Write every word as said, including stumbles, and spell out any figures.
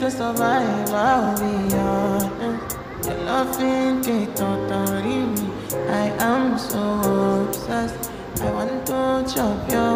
To survive, I'll be honest. Your loving can't totally me. I am so obsessed. I want to chop your